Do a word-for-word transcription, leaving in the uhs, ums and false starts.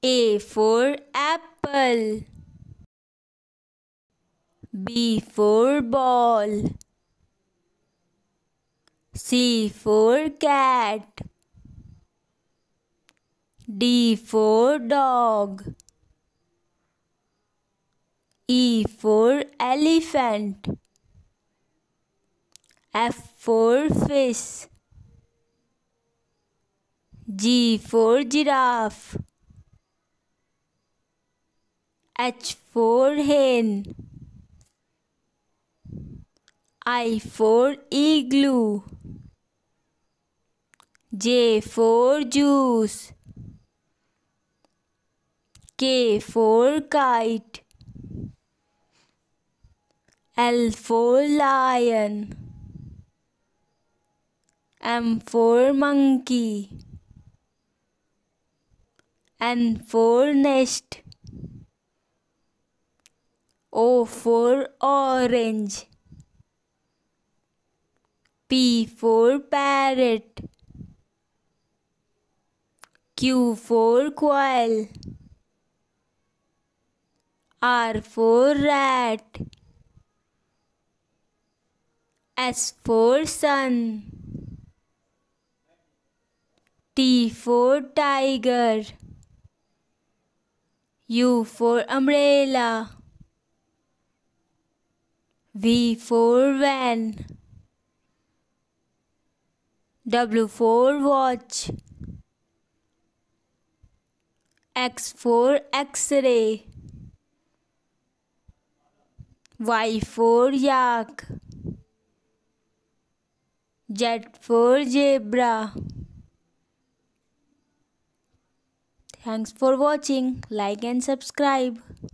A for apple. B for ball. C for cat. D for dog. E for elephant. F for fish. G for giraffe. H for hen. I for igloo. J for juice. K for kite. L for lion. M for monkey. N for nest. O for orange. P for parrot. Q for quail. R for rat. S for sun. T for tiger. U for umbrella. V for van. W for watch. X for X-ray. Y for yak. Z for zebra. Thanks for watching. Like and subscribe.